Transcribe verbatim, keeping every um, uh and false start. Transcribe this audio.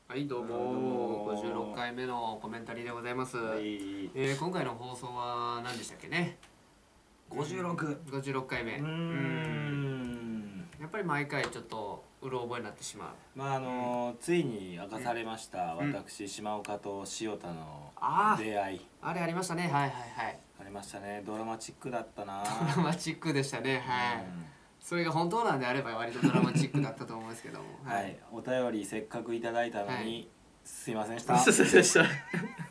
はいどうもごじゅうろっかいめのコメンタリーでございます、はい、えー、今回の放送は何でしたっけね。 ごじゅうろくごじゅうろっかいめ。うーんやっぱり毎回ちょっとうろ覚えになってしまう。 まああのーうん、ついに明かされました、うん、私島岡と塩田の出会い。 ああれありましたね。はいはいはい、 ありましたね。ドラマチックだったな。 ドラマチックでしたね。はい、うん、それが本当なんであれば割とドラマチックだったと思うんですけどもはい、お便りせっかくいただいたのに、はい、すいませんでした。 すいませんでした